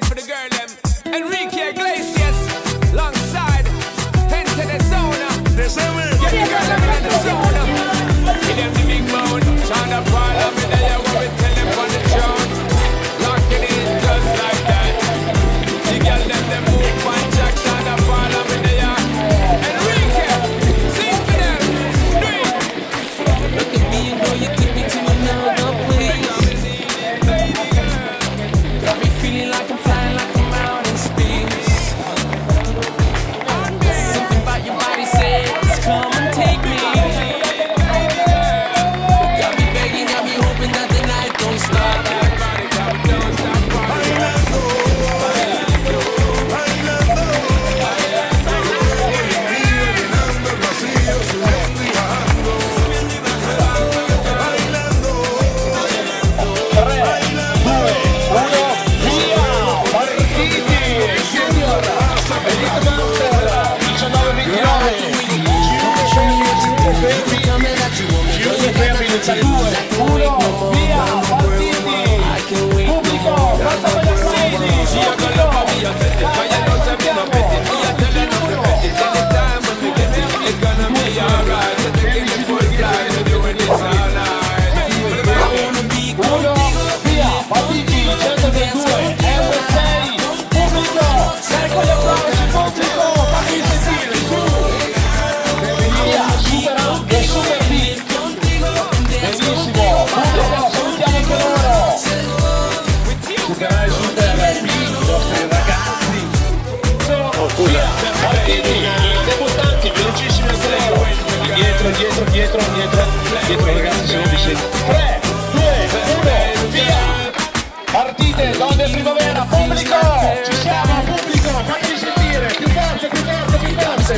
for the girl them. Enrique Iglesias, alongside Enter the Zona. Get the girl them in the zona. Give them the big bone. Shonda Paula, me there, what we tell them on the throne. Lock it in just like that. The girl them move one jack. Shonda Paula, me there. Enrique, sing for them. Do it. Look at me and know you took me to another place. Got me feeling like I'm flying, like I'm out in space. Something about your body says, come and take me. Got me begging, got me hoping that the night don't stop. Dietro ragazzi, sono discesi. 3, 2, 1, via! Partite, donne primavera, pubblico! Ci siamo, pubblico, fatemi sentire! Più forte, più forte, più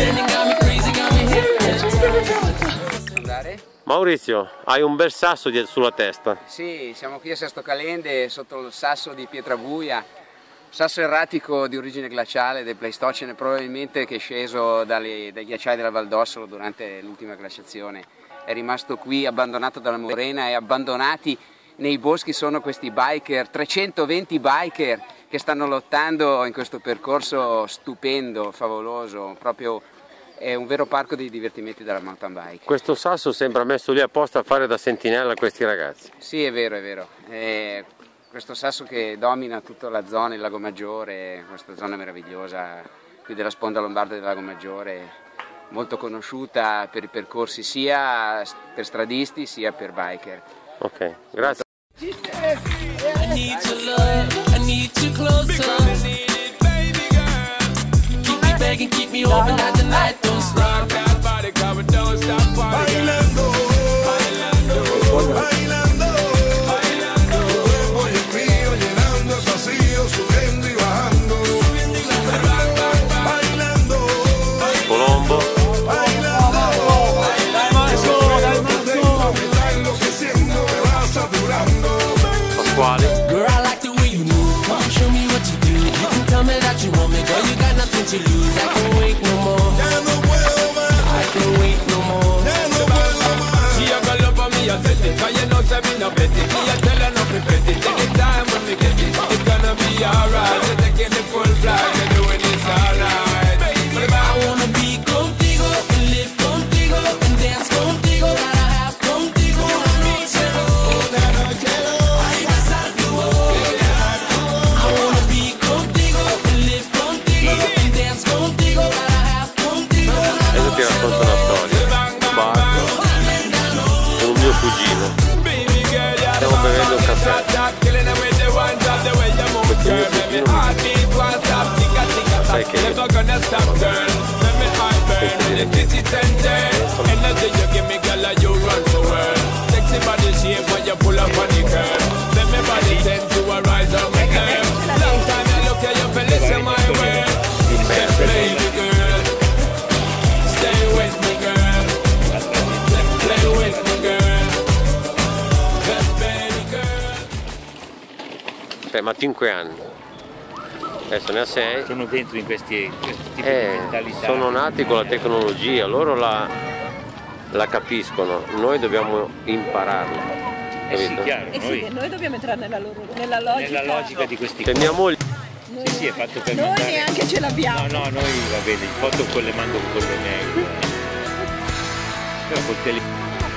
forte! Andare? Maurizio, hai un bel sasso sulla testa. Sì, siamo qui a Sesto Calende sotto il sasso di Pietrabuia, sasso erratico di origine glaciale del Pleistocene, probabilmente che è sceso dai ghiacciai della Val d'Ossolo durante l'ultima glaciazione. È rimasto qui abbandonato dalla morena e abbandonati nei boschi sono questi biker, 320 biker che stanno lottando in questo percorso stupendo, favoloso, proprio è un vero parco di divertimenti della mountain bike. Questo sasso sembra messo lì apposta a fare da sentinella a questi ragazzi. Sì, è vero, è vero. Questo sasso che domina tutta la zona, il Lago Maggiore, questa zona meravigliosa qui della sponda lombarda del Lago Maggiore, molto conosciuta per i percorsi sia per stradisti sia per biker. Ok, grazie. I need your love, I need you closer. Keep me begging, keep me open, that the night don't stop. Bailando, bailando, bailando, bailando. Voy el río llenando el vacío, subiendo y bajando. Bailando, Colombo. Girl, I like the way you move. Come show me what you do. You can tell me that you want me, girl. You got nothing to lose. I can't wait no more. I can't wait no more. she a go love for me, I said it. 'Cause you know, say me no bet it. Me a tell her no prepare it. Take it time when we get it. It's gonna be alright. We're taking the full flight. We're doing this alright. I wanna be contigo and live contigo and dance contigo. Gotta have contigo una noche loca. Ay, besarte I wanna be contigo and live contigo and dance contigo. Gotta have contigo una noche. Adesso ti racconto una storia. Barco con un mio cugino. Stiamo bevendo un caffè. Questo mio cugino sai che ma 5 anni, adesso ne ha 6. Sono dentro in questo tipo di mentalità. Sono nati con la tecnologia, loro la capiscono, noi dobbiamo impararla. Sì, chiaro, sì, noi dobbiamo entrare nella logica. Nella logica di questi mia moglie Sì, è fatto per Noi mandare. neanche ce l'abbiamo. No, noi va bene, le foto con le mando con le mail. Però col telefono.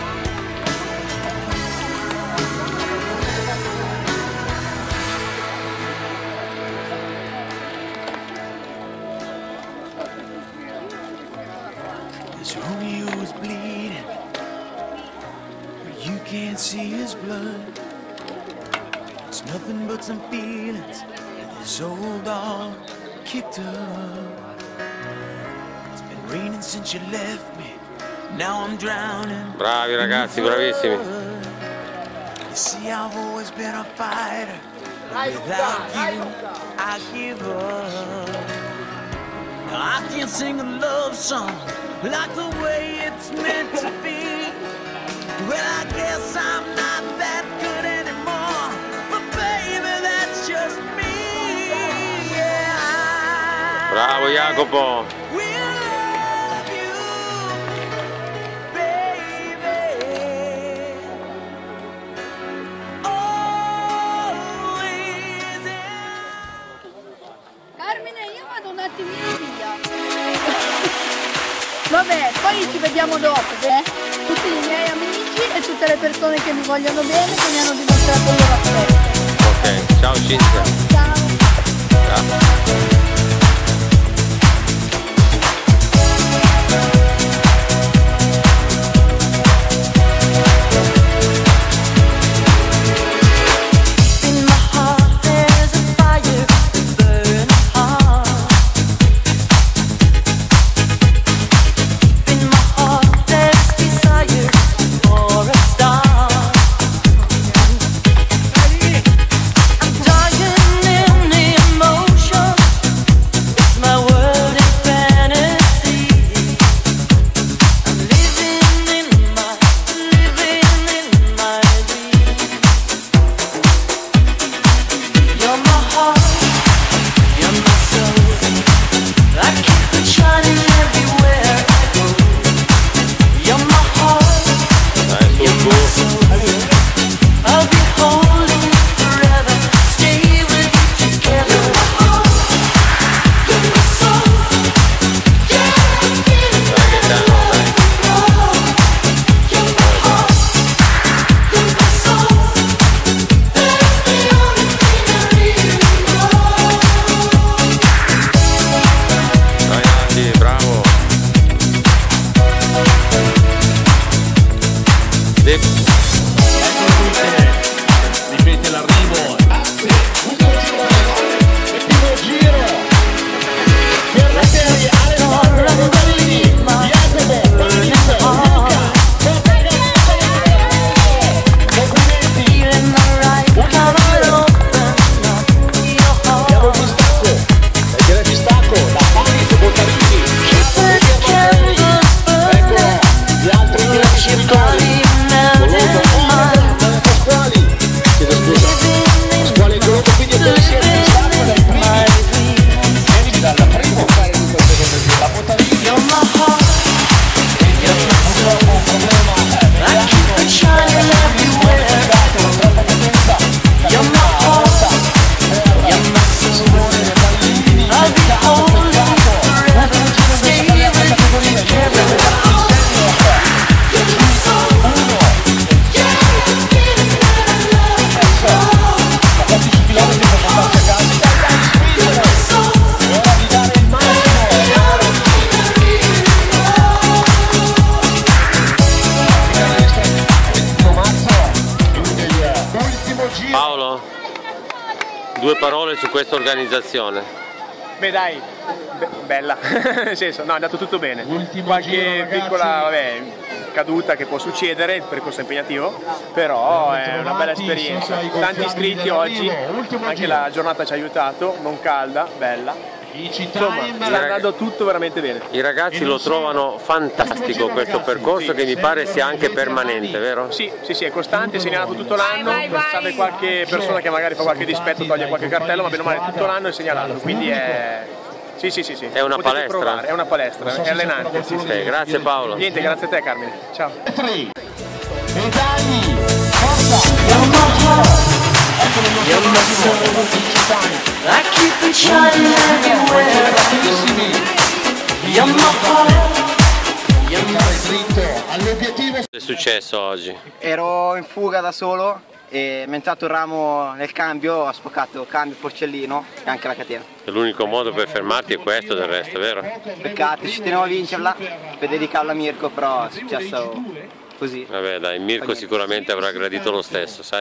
This Romeo is bleeding, but you can't see his blood. It's nothing but some feelings that this old dog kicked up. It's been raining since you left me. Now I'm drowning. Bravi ragazzi, bravissimi. You see, I've always been a fighter. But without you, I give up. Now I can't sing a love song like the way it's meant to be. Well, I guess I'm not that good anymore. But baby, that's just me. Yeah. Bravo Jacopo. Will love you, baby. Always. Carmine, io vado un attimino via. Vabbè, poi ci vediamo dopo, tutti i miei amici e tutte le persone che mi vogliono bene, che mi hanno dimostrato il loro affetto. Ok, ciao Cinzia. Ciao. Ciao. In my heart there's a fire burning hard. In my heart there's desire for a star. I'm dying in emotion. It's my world in fantasy. I'm living in my dream. You're my heart, you're my soul. I keep it shining everywhere I go. You're my heart, you're my soul. I'll be holding you forever, stay with you together. You're my heart, you're my soul. Yeah, I'm feeling better. You're my heart, you're my soul. That's the only thing I really know. Ragazzi, bravo. Ripete l'arrivo. Ultimo giro. Per la serie Alessandro Rosalini, Jacopo, Panis, complimenti. Abbiamo il distacco. E c'è il distacco da Panis, Bottarini. Ecco gli altri vincitori. Pasquali, chiedo scusa. Pasquale Colombo, quindi è pensiero di distacco dai primi. Vieni dal primo fare di quel secondo giro. La Bottarini. Purtroppo un problema Paolo, due parole su questa organizzazione. Beh dai, bella, nel senso, no, è andato tutto bene. Ultimo Qualche giro, piccola caduta che può succedere, il percorso è impegnativo, però è una bella esperienza. Tanti iscritti oggi, anche la giornata ci ha aiutato, non calda, bella. Insomma, sta andando tutto veramente bene. I ragazzi lo trovano fantastico questo percorso che mi pare sia anche permanente, vero? Sì, è costante, è segnalato tutto l'anno, salve qualche persona che magari fa qualche dispetto, toglie qualche cartello, ma bene o male tutto l'anno è segnalato, quindi è... Sì. È una Potete palestra? provare, è una palestra, è allenante. Sì. Ok, grazie Paolo. Niente, grazie a te Carmine. Ciao. E dai, forza! You're my soul. I keep it shining. successo oggi? Ero in fuga da solo e mi è entrato il ramo nel cambio, ho spaccato cambio, porcellino e anche la catena. E l'unico modo per fermarti è questo, del resto, vero? Peccato, ci tenevo a vincerla per dedicarla a Mirko, però è successo così. Vabbè dai, Mirko sicuramente avrà gradito lo stesso, sai?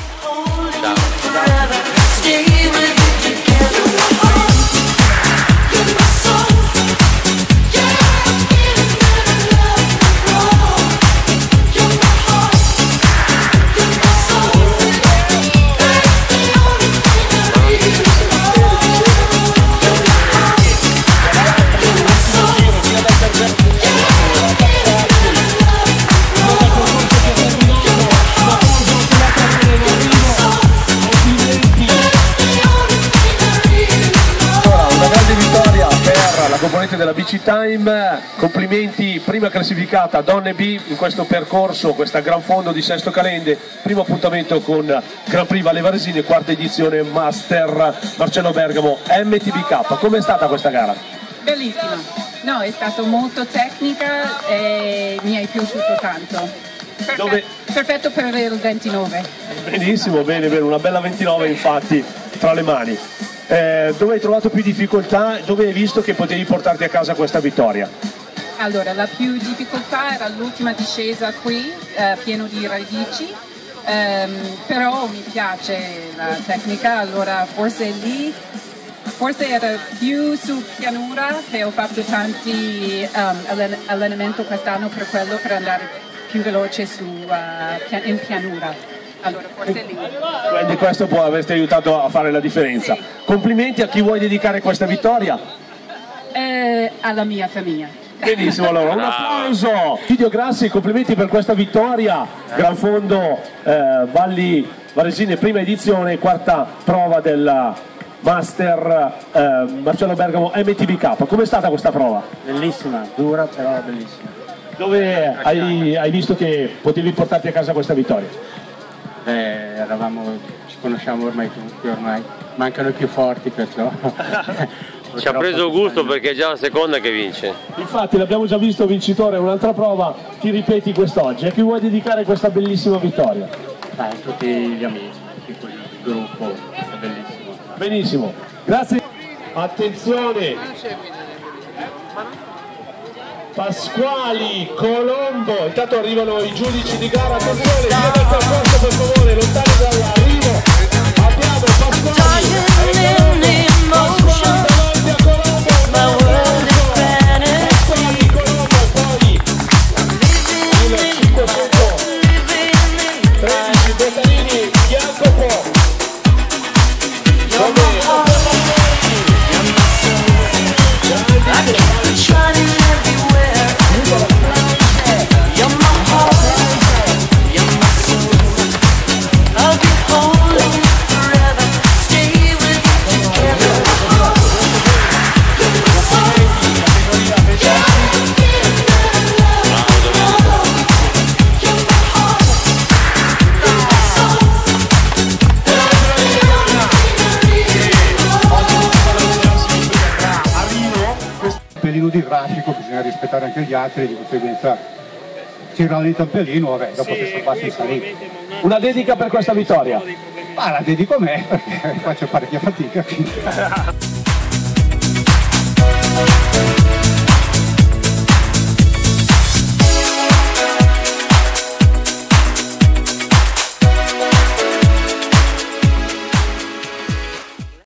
Componente della BC Time, complimenti, prima classificata Donne B in questo percorso, questa Gran Fondo di Sesto Calende, primo appuntamento con Grand Prix Valle Varesine, quarta edizione Master Marcello Bergamo MTBK. Com'è stata questa gara? Bellissima, no, è stata molto tecnica e mi è piaciuto tanto. Perfetto per il 29. Benissimo, bene, una bella 29 infatti tra le mani. Dove hai trovato più difficoltà? Dove hai visto che potevi portarti a casa questa vittoria? Allora, la più difficoltà era l'ultima discesa qui, pieno di radici, però mi piace la tecnica, allora forse era più su pianura, che ho fatto tanti allenamenti quest'anno per quello, per andare più veloce in pianura. Allora, forse lì. Quindi questo può averti aiutato a fare la differenza. Sì. Complimenti, a chi vuoi dedicare questa vittoria? Alla mia famiglia. Benissimo, allora un applauso. Video Grassi, complimenti per questa vittoria. Gran Fondo Valli Varesine, prima edizione, quarta prova del Master Marcello Bergamo MTBK. Com'è stata questa prova? Bellissima, dura però bellissima. Dove hai visto che potevi portarti a casa questa vittoria? Ci conosciamo ormai tutti, ormai mancano i più forti, perciò ci ha preso gusto perché è già la seconda che vince. Infatti l'abbiamo già visto vincitore, un'altra prova, ti ripeti quest'oggi. A chi vuoi dedicare questa bellissima vittoria? A tutti gli amici, tutto il gruppo, è bellissimo. Benissimo, grazie. Attenzione, Pasquali, Colombo, intanto arrivano i giudici di gara, attenzione, via dal percorso per favore, lontani dall'arrivo, abbiamo Pasquali davanti a Colombo, Pasquali, Colombo, poi il 513 Bottanini, Jacopo, di traffico, bisogna rispettare anche gli altri, di conseguenza ci rallenta un pelino, vabbè, dopo che sono passi in salita. Una dedica per questa vittoria? Ma la dedico a me, perché faccio parecchia fatica.